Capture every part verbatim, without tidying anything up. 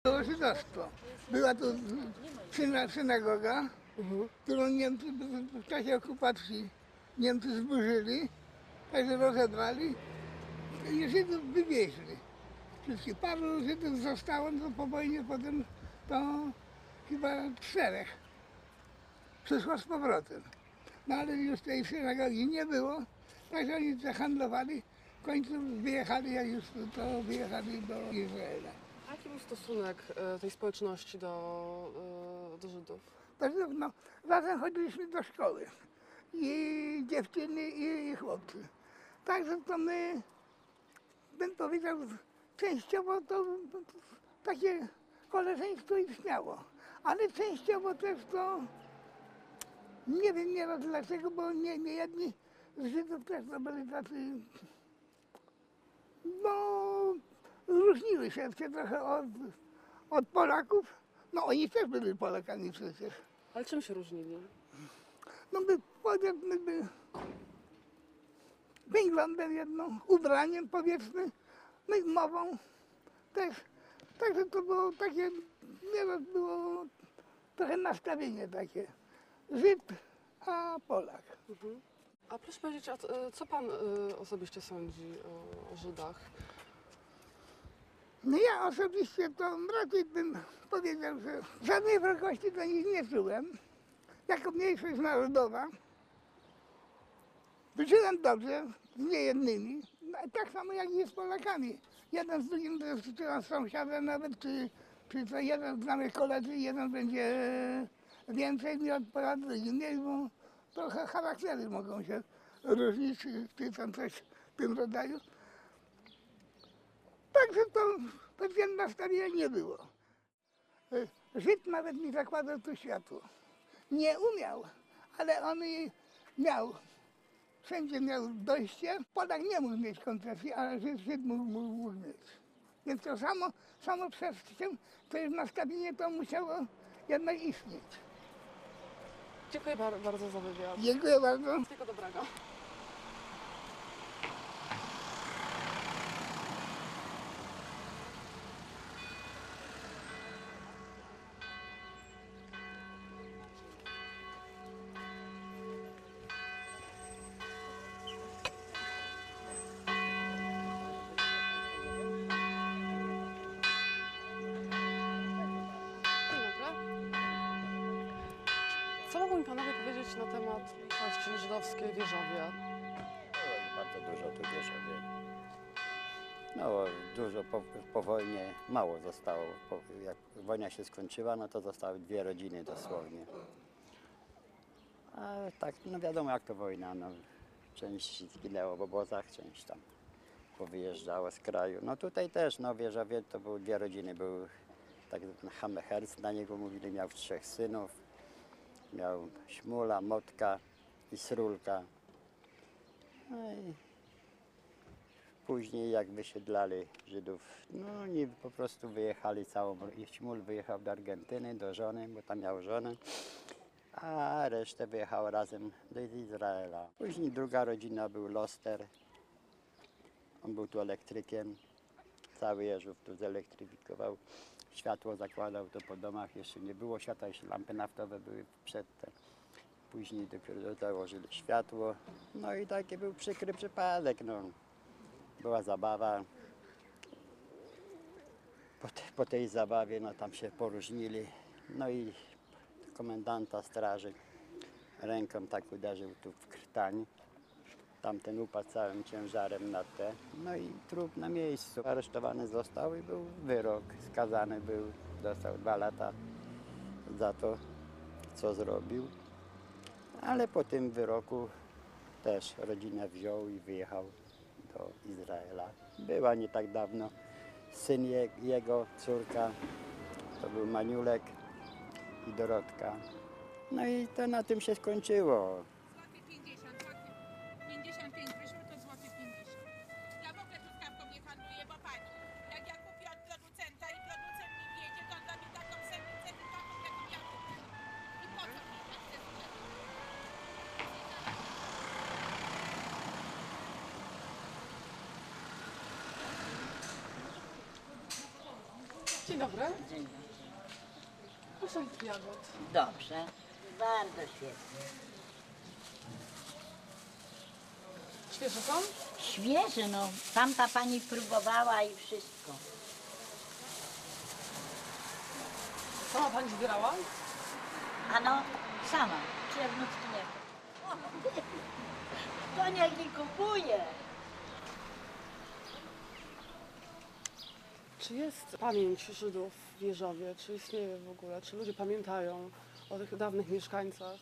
Było żydostwo. Była tu syna, synagoga, mhm. którą Niemcy w czasie okupacji Niemcy zburzyli, także rozebrali i Żydów wywieźli. Wszystkich paru Żydów zostało, no po wojnie potem to chyba czterech przyszło z powrotem. No ale już tej synagogi nie było, także oni zahandlowali, w końcu wyjechali, jak już to wyjechali do Izraela. A jaki był stosunek tej społeczności do, do Żydów? No, razem chodziliśmy do szkoły i dziewczyny i, i chłopcy. Także to my, bym powiedział, częściowo to, to, to takie koleżeństwo istniało, ale częściowo też to, nie wiem nieraz dlaczego, bo nie, nie jedni z Żydów też to byli tacy, no różniły się trochę od, od Polaków. No oni też byli Polakami przecież. Ale czym się różnili? No by, powiedzmy, by wyglądem jedno, ubraniem powiedzmy, no i mową też. Także to było takie, nieraz było trochę nastawienie takie. Żyd, a Polak. Mhm. A proszę powiedzieć, a co pan osobiście sądzi o, o Żydach? No ja osobiście to raczej bym powiedział, że żadnej wrogości do nich nie czułem. Jako mniejszość narodowa żyłem dobrze z niejednymi, no, tak samo jak i z Polakami. Jeden z drugim, czy on sąsiadem nawet, czy, czy to jeden z znanych koledzy, jeden będzie więcej mi odpowiada drugi mniej, bo trochę charaktery mogą się różnić, czy, czy tam coś w tym rodzaju. Także to pewien nastawienia nie było. Żyd nawet mi zakładał tu światło. Nie umiał, ale on miał. Wszędzie miał dojście. Polak nie mógł mieć koncesji, ale Żyd, Żyd mógł, mógł, mógł mieć. Więc to samo, samo przez tym, to jest nastawienie, to musiało jednak istnieć. Dziękuję bar bardzo za wywiad. Dziękuję bardzo. Wszystkiego dobrego. Co mogą mi panowie powiedzieć na temat mniejszości żydowskiej w Wierzowie? No, bardzo dużo tu w Wierzowie. No, dużo po, po wojnie, mało zostało. Po, jak wojna się skończyła, no to zostały dwie rodziny dosłownie. A tak, no wiadomo jak to wojna, no, część zginęła w obozach, część tam powyjeżdżała z kraju. No tutaj też, no w Wierzowie to były dwie rodziny, był tak Hammeherz, na niego mówili, miał trzech synów. Miał Śmula, Motka i Srulka. No i później jak wysiedlali Żydów, no oni po prostu wyjechali całą, Śmul wyjechał do Argentyny, do żony, bo tam miał żonę, a resztę wyjechała razem do Izraela. Później druga rodzina był Loster, on był tu elektrykiem, cały Jeżów tu zelektryfikował. Światło zakładał to po domach, jeszcze nie było światła, jeszcze lampy naftowe były przedtem. Później dopiero założyli światło. No i taki był przykry przypadek. No. Była zabawa. Po, te, po tej zabawie no, tam się poróżnili. No i komendanta straży ręką tak uderzył tu w krtań. Tamten upadł całym ciężarem na te. No i trup na miejscu. Aresztowany został i był wyrok. Skazany był, dostał dwa lata za to, co zrobił. Ale po tym wyroku też rodzinę wziął i wyjechał do Izraela. Była nie tak dawno syn je, jego, córka, to był Maniulek i Dorotka. No i to na tym się skończyło. pięćdziesiąt pięć wyszło, to złoty pięćdziesiąt. Ja w ogóle truskawką nie handluję, bo pani, jak ja kupię od producenta i producent mi wiedzie, to on da mi taką semicę, taką jaką ja kupię. I po co mi tak chcę sprzedać? Dzień Dzień dobry. Dzień dobry. Proszę litr jagód. Dobrze, bardzo świetnie. Świeże są? Świeże, no. Tamta pani próbowała i wszystko. Sama pani zbierała? Ano, sama. Czy ja wnutki nie kupuję? To niech nie kupuje. Czy jest pamięć Żydów w Jeżowie? Czy istnieje w ogóle? Czy ludzie pamiętają o tych dawnych mieszkańcach?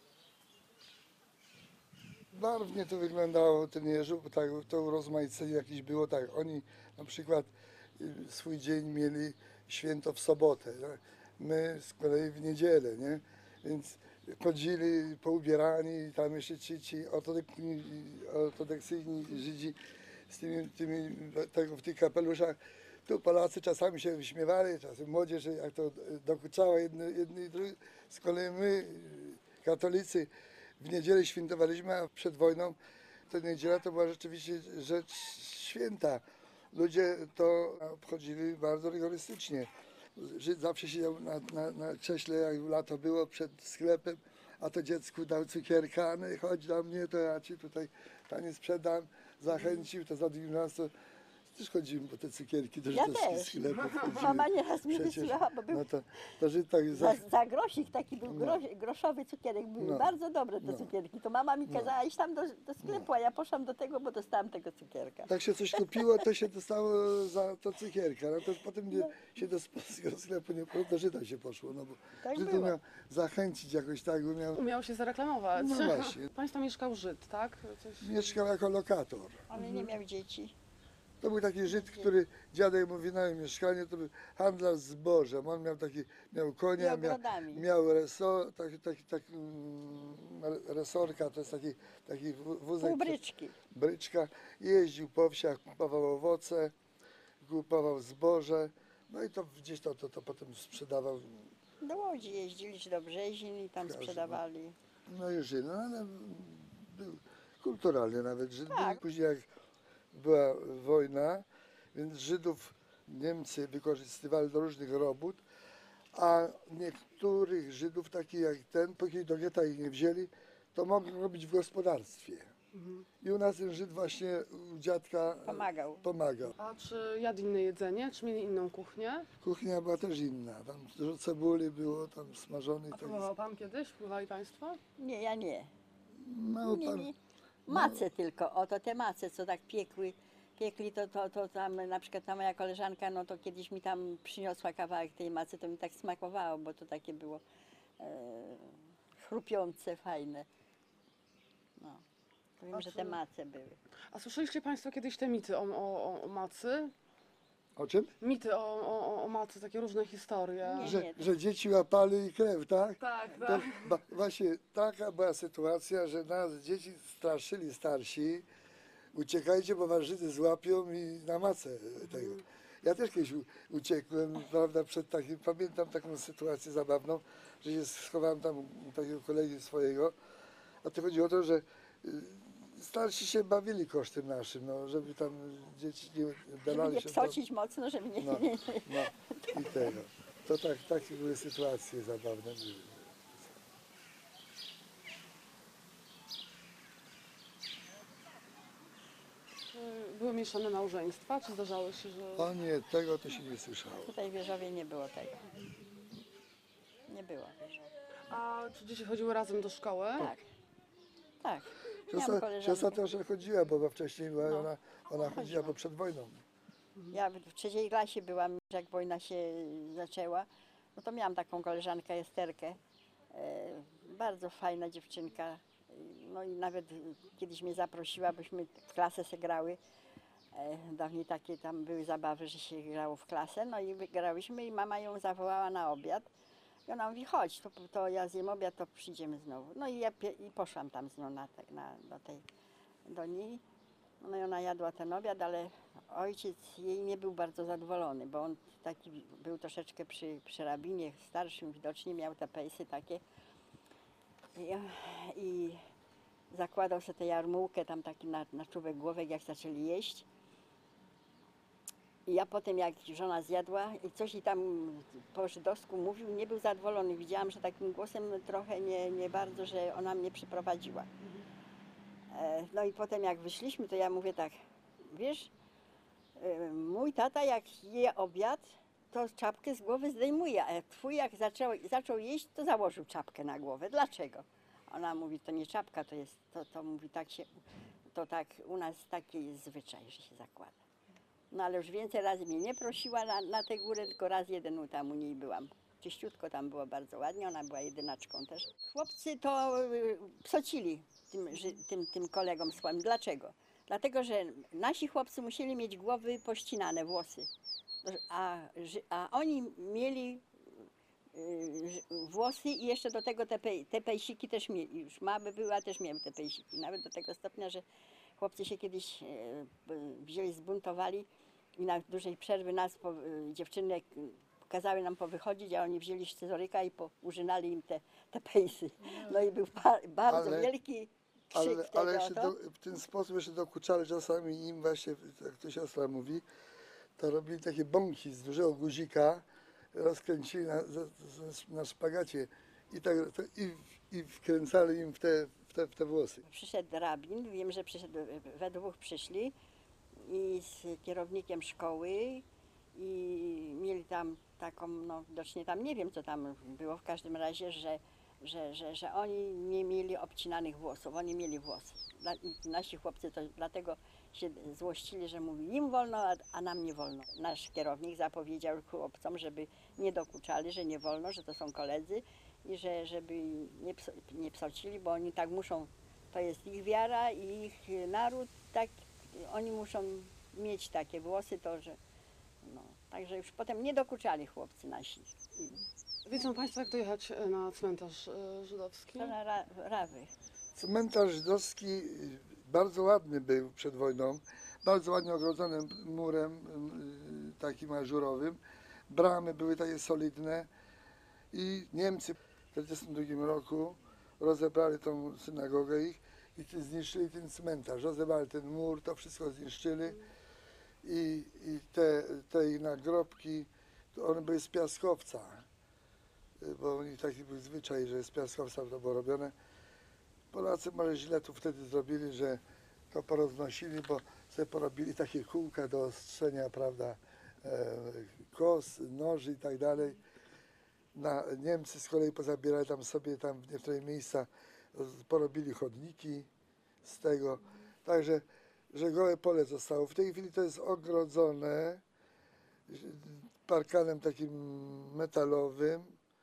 Barwnie to wyglądało, ten Jeżów, tak, to urozmaicenie jakieś było tak. Oni na przykład y, swój dzień mieli święto w sobotę, no. My z kolei w niedzielę, nie? Więc chodzili poubierani, tam jeszcze ci, ci ortodoksyjni, ortodoksyjni Żydzi z tymi, tymi tego, w tych kapeluszach. Tu Polacy czasami się wyśmiewali, czasem młodzież jak to dokuczała jedny, jedni i drugi. Z kolei my, katolicy, w niedzielę świętowaliśmy, a przed wojną to niedziela to była rzeczywiście rzecz święta. Ludzie to obchodzili bardzo rygorystycznie. Żyd zawsze siedział na, na, na krześle, jak lato było, przed sklepem, a to dziecku dał cukierka, no i chodź do mnie, to ja ci tutaj tanie sprzedam, zachęcił, to za drugim raz to też chodziłem po te cukierki do Ja żydowskich też. sklepów. chodziłem. Mama nieraz mnie Przecież, wysyłała, bo był no to, to Żyd tak za, za, za grosik taki był groś, groszowy cukierek, były No. bardzo dobre te No. cukierki. To mama mi kazała iść tam do, do sklepu, a ja poszłam do tego, bo dostałam tego cukierka. tak się coś kupiło, to się dostało za to cukierka. No to już potem nie, się do polskiego sklepu nie poszło, do Żyda się poszło, no bo Tak Żyd było. miał zachęcić jakoś tak, bo miał, Umiał się zareklamować. No właśnie. Państwa mieszkał Żyd, tak? Coś... mieszkał jako lokator. On nie miał dzieci. To był taki Żyd, który dziadek mu wynajął mieszkanie, to był handlarz zbożem. On miał taki, miał I konia, miał, ogrodami. miał reso, taki, taki, taki, mm, resorka, to jest taki, taki wó- wózek. Pół bryczki. Bryczka. Jeździł po wsiach, kupował owoce, kupował zboże. No i to gdzieś to, to, to potem sprzedawał. Do Łodzi jeździli, czy do Brzezin i tam Każdy, no. sprzedawali. No i żył, no ale był kulturalny nawet Żyd. Tak. Był. Później jak była wojna, więc Żydów Niemcy wykorzystywali do różnych robót, a niektórych Żydów, takich jak ten, póki do getta ich nie wzięli, to mogli robić w gospodarstwie. I u nas ten Żyd właśnie u dziadka Pomagał. pomagał. A czy jadł inne jedzenie? Czy mieli inną kuchnię? Kuchnia była też inna, tam dużo cebuli było, tam smażonej. A Tak, próbował pan kiedyś? Próbowali państwo? Nie, ja nie. mało nie, pan, nie. Mace tylko, oto te mace, co tak piekły. Piekli to, to, to tam na przykład ta moja koleżanka, no to kiedyś mi tam przyniosła kawałek tej macy, to mi tak smakowało, bo to takie było e, chrupiące, fajne. No. To wiem, A że czy- te mace były. A słyszeliście państwo kiedyś te mity o, o, o macy? O czym? Mity o, o, o macy, takie różne historie. Nie. Że, że dzieci łapali i krew, tak? Tak, To tak. ba, właśnie taka była sytuacja, że nas dzieci straszyli starsi, uciekajcie, bo was Żydy złapią i na macę tego. Ja też kiedyś u- uciekłem, prawda, przed takim, pamiętam taką sytuację zabawną, że się schowałem tam u takiego kolegi swojego, a to chodzi o to, że y, starsi się bawili kosztem naszym, no, żeby tam dzieci nie Żeby oddalali nie się. psocić mocno, żeby nie... No, nie, no i tego. To tak, takie były sytuacje zabawne. były. Czy były mieszane małżeństwa? Czy zdarzało się, że... O nie, tego to się nie słyszało. Tutaj w Wieżowie nie było tego. Nie było w Wieżowie. A czy dzieci chodziły razem do szkoły? Tak. Tak. Miałam Siostra, koleżankę. siostra też chodziła, bo wcześniej była, No. ona, ona chodziła, bo przed wojną. Ja w trzeciej klasie byłam, jak wojna się zaczęła, no to miałam taką koleżankę Esterkę, e, bardzo fajna dziewczynka, no i nawet kiedyś mnie zaprosiła, byśmy w klasę se grały, e, dawniej takie tam były zabawy, że się grało w klasę, no i grałyśmy i mama ją zawołała na obiad i ona mówi, chodź, to, to ja zjem obiad, to przyjdziemy znowu. No i ja pie- i poszłam tam z nią na, te, na, do, tej, do niej. No i ona jadła ten obiad, ale ojciec jej nie był bardzo zadowolony, bo on taki był troszeczkę przy, przy rabinie starszym, widocznie miał te pejsy takie. I, i zakładał sobie tę jarmułkę tam taki na, na czubek główek, jak zaczęli jeść. I ja potem, jak żona zjadła i coś i tam po żydowsku mówił, nie był zadowolony. Widziałam, że takim głosem trochę nie, nie bardzo, że ona mnie przyprowadziła. E, No i potem jak wyszliśmy, to ja mówię tak, wiesz, e, mój tata jak je obiad, to czapkę z głowy zdejmuje, a twój jak zaczął, zaczął jeść, to założył czapkę na głowę. Dlaczego? Ona mówi, to nie czapka, to jest, to, to mówi tak się, to tak u nas taki jest zwyczaj, że się zakłada. No ale już więcej razy mnie nie prosiła na, na tę górę, tylko raz jeden tam u niej byłam. Czyściutko tam było bardzo ładnie, ona była jedynaczką też. Chłopcy to y, psocili tym, ży- tym, tym kolegom swoim. Dlaczego? Dlatego, że nasi chłopcy musieli mieć głowy pościnane, włosy. A, ży- a oni mieli y, ży- włosy i jeszcze do tego te, pej, te pejsiki też mieli. Już mamy były, a też miałem te pejsiki. Nawet do tego stopnia, że chłopcy się kiedyś e, b- wzięli, zbuntowali i na dużej przerwy nas, po, e, dziewczyny e, kazały nam powychodzić, a oni wzięli scyzoryka i poużynali im te, te pejsy. No i był ba- bardzo Ale- wielki krzyk Ale, wtedy ale o jeszcze to. do, w ten sposób jeszcze dokuczali czasami im właśnie, jak to siostra mówi, to robili takie bąki z dużego guzika, rozkręcili na, z- z- na szpagacie i, tak, to, i, i wkręcali im w te, w te, w te włosy. Przyszedł rabin, wiem, że przyszedł, we dwóch przyszli i z kierownikiem szkoły i mieli tam taką, no widocznie tam nie wiem co tam było, w każdym razie, że, że, że, że oni nie mieli obcinanych włosów, oni mieli włosy. Dla, i nasi chłopcy to dlatego się złościli, że mówi im wolno, a, a nam nie wolno. Nasz kierownik zapowiedział chłopcom, żeby nie dokuczali, że nie wolno, że to są koledzy i że żeby nie, pso, nie psocili, bo oni tak muszą, to jest ich wiara i ich naród, tak oni muszą mieć takie włosy, to że no, także już potem nie dokuczali chłopcy nasi. Wiedzą Państwo, jak dojechać e, na cmentarz e, żydowski? To na ra, rawy. Cmentarz żydowski y, bardzo ładny był przed wojną, bardzo ładnie ogrodzony murem y, takim ażurowym. Bramy były takie solidne i Niemcy w tysiąc dziewięćset czterdziestym drugim roku rozebrali tą synagogę ich i ty- zniszczyli ten cmentarz, rozebrali ten mur, to wszystko zniszczyli i, i te, te ich nagrobki, to one były z piaskowca, y, bo u nich taki był zwyczaj, że z piaskowca to było robione. Polacy może źle tu wtedy zrobili, że to poroznosili, bo sobie porobili takie kółka do ostrzenia, prawda, e, kos, noży i tak dalej. Na, Niemcy z kolei pozabierali tam sobie tam w niektóre miejsca, roz- porobili chodniki z tego. Także, że gołe pole zostało. W tej chwili to jest ogrodzone parkanem takim metalowym,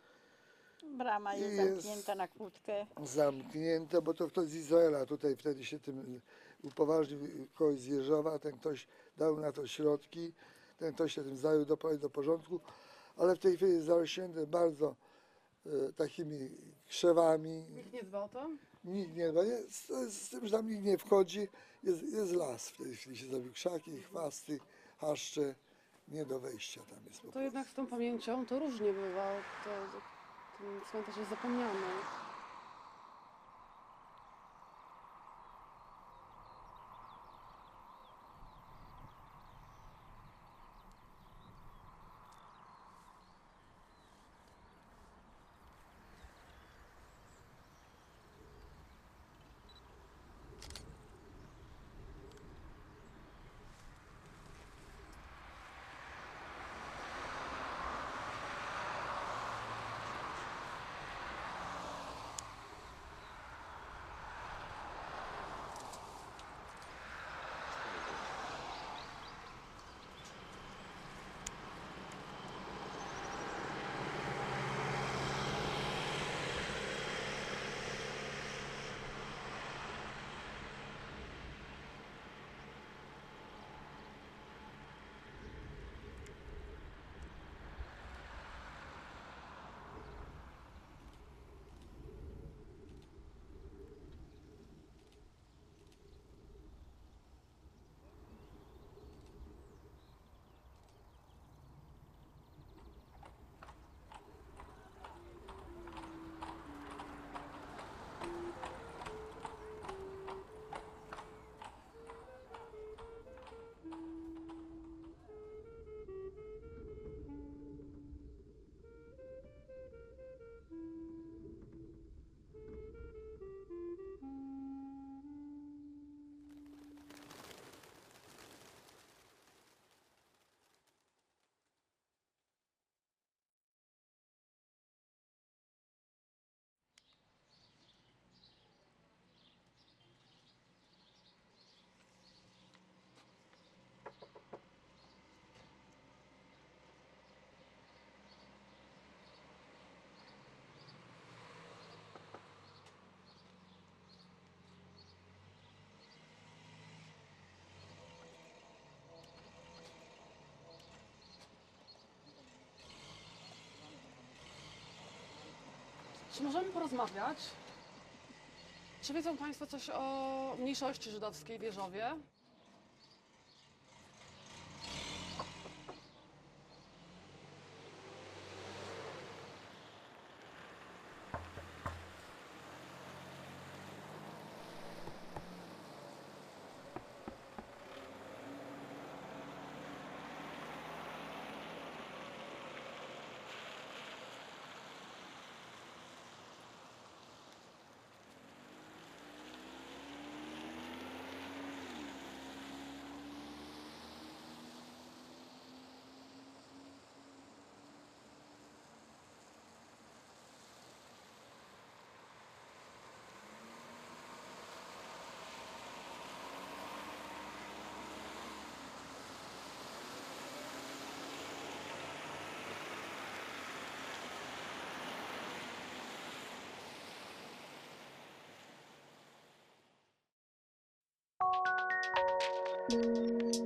Brama jest I jest- zamknięta na kłódkę. zamknięte, bo to ktoś z Izraela tutaj wtedy się tym upoważnił, kogoś z Jeżowa, ten ktoś dał na to środki, ten ktoś się tym zajął, doprowadził do porządku, ale w tej chwili jest zarośnięte bardzo e, takimi krzewami, Nikt nie dba o to? nikt nie, no nie z, z tym, że tam nikt nie wchodzi, jest, jest las w tej chwili, się zrobił krzaki, chwasty, chaszcze, nie do wejścia tam jest po To prostu. jednak z tą pamięcią to różnie bywa. To, ten cmentarz jest zapomniany. Czy możemy porozmawiać? Czy wiedzą Państwo coś o mniejszości żydowskiej w Jeżowie? Thank you.